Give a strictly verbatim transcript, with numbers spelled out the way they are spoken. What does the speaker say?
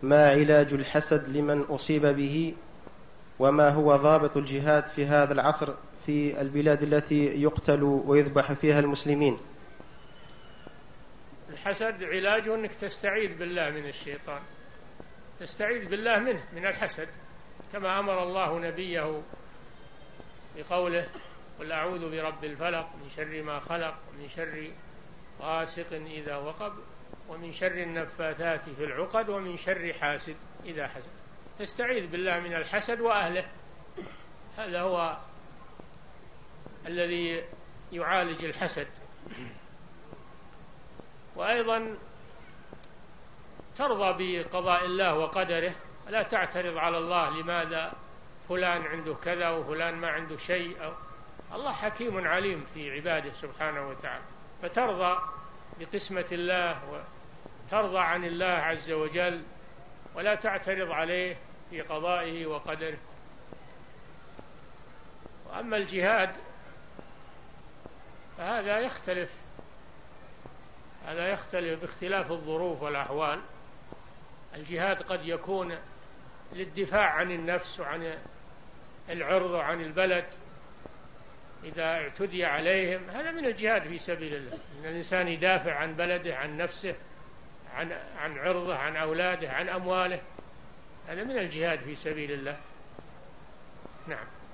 ما علاج الحسد لمن أصيب به؟ وما هو ضابط الجهاد في هذا العصر في البلاد التي يقتل ويذبح فيها المسلمين؟ الحسد علاجه أنك تستعيذ بالله من الشيطان، تستعيذ بالله منه، من الحسد، كما أمر الله نبيه بقوله: قل أعوذ برب الفلق من شر ما خلق ومن شر غاسق إذا وقب ومن شر النفاثات في العقد ومن شر حاسد إذا حسد. تستعيذ بالله من الحسد وأهله، هذا هو الذي يعالج الحسد. وأيضا ترضى بقضاء الله وقدره، لا تعترض على الله لماذا فلان عنده كذا وفلان ما عنده شيء. أو الله حكيم عليم في عباده سبحانه وتعالى، فترضى بقسمة الله وترضى عن الله عز وجل ولا تعترض عليه في قضائه وقدره. وأما الجهاد فهذا يختلف، هذا يختلف باختلاف الظروف والأحوال. الجهاد قد يكون للدفاع عن النفس وعن العرض وعن البلد إذا اعتدي عليهم، هذا من الجهاد في سبيل الله، إن الإنسان يدافع عن بلده، عن نفسه، عن عن عرضه، عن أولاده، عن أمواله، هذا من الجهاد في سبيل الله. نعم.